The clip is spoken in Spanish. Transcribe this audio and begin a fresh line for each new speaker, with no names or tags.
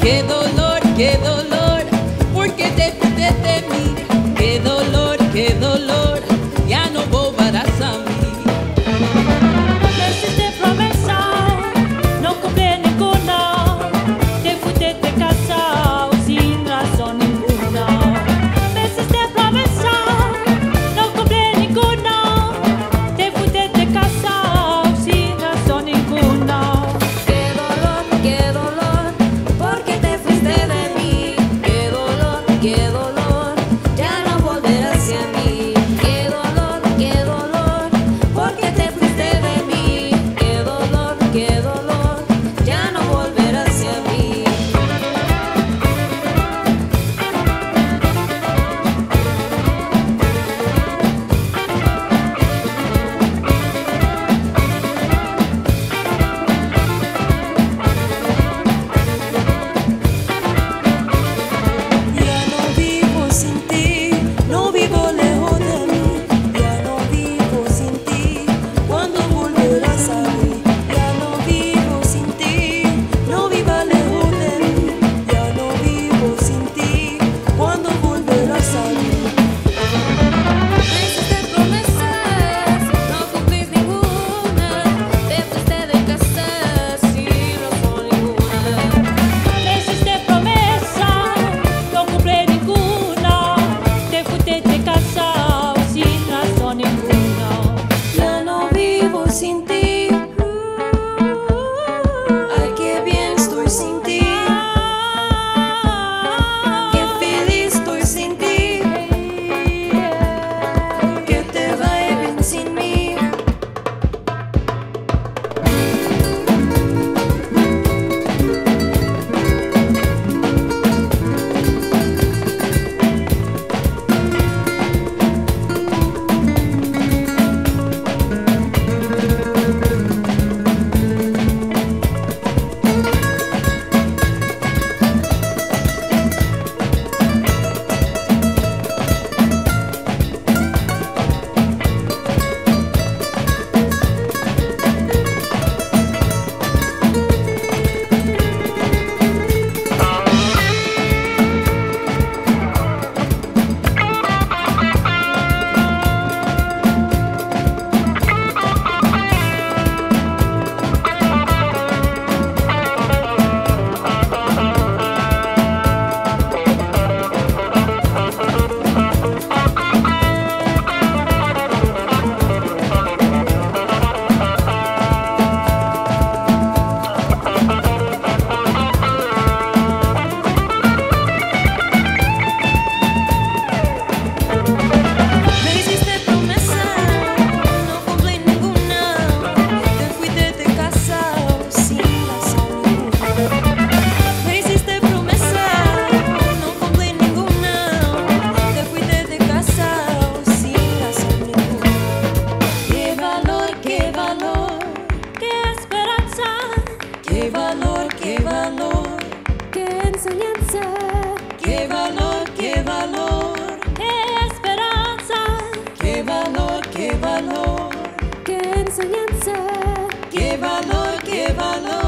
qué dolor, porque te fuiste de mí. Qué dolor, ya no volverás a mí.
Me hiciste promesa, no cumplí ninguna. Te fuiste de casa sin razón ninguna. Me hiciste promesa, no cumplí ninguna. Te fuiste de casa sin razón ninguna.
Qué dolor, porque te fuiste de mí. Qué dolor, ya no volverás hacia mí. Qué dolor, porque te fuiste de mí. Qué dolor, ya no volverás hacia mí.
Ya no vivo sin ti, no vivo lejos de mí. Ya no vivo sin ti, ¿cuándo volverás a mí? Ya no vivo sin ti, no viva lejos de mí. Ya no vivo sin ti, ¿cuándo volverás a mí?
Me hiciste promesas, no cumplís ninguna. Te fuiste de casa sin razón ninguna.
Me hiciste promesa, no cumplí ninguna. Te fuiste de casa sin razón ninguna.
Ya no vivo sin ti. Ay, qué bien estoy sin ti. Qué feliz estoy sin ti. Que te vaya bien sin mí. Me hiciste promesa, no cumplí ninguna. Te fuiste de casa sin razón ninguna. Me hiciste promesa, no cumplí ninguna. Te fuiste de casa sin razón ninguna.
Qué valor,
Qué esperanza,
qué valor,
Qué enseñanza,
qué valor,
qué esperanza.
qué valor,
qué enseñanza.
qué valor.